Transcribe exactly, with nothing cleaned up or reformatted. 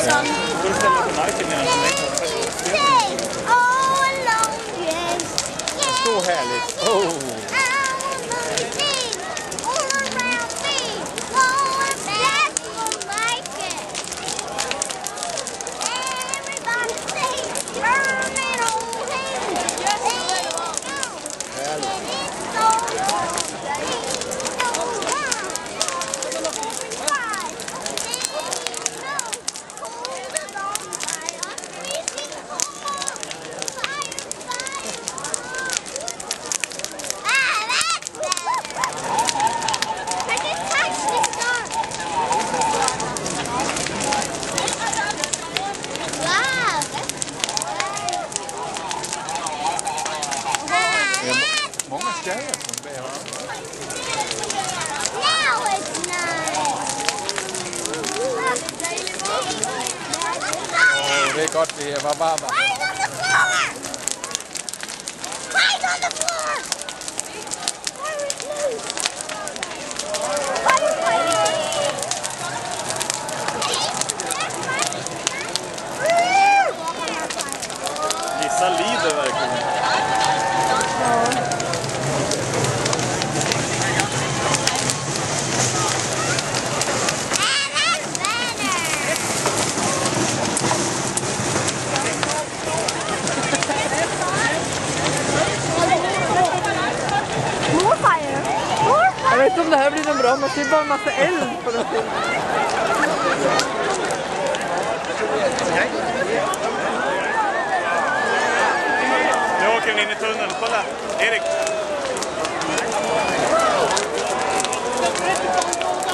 Får du ställa dig på marken medan du mäter? Så härligt. Oh. Många tjejer som ber. Now it's nice. Åh, det är gott det här. Vad var det? Hide on the floor! Hide on the floor! Vissa lider verkligen. Jag vet inte om det här blir något bra, men det är bara en massa eld på den tiden. Nu åker vi in i tunneln. Kolla, Erik.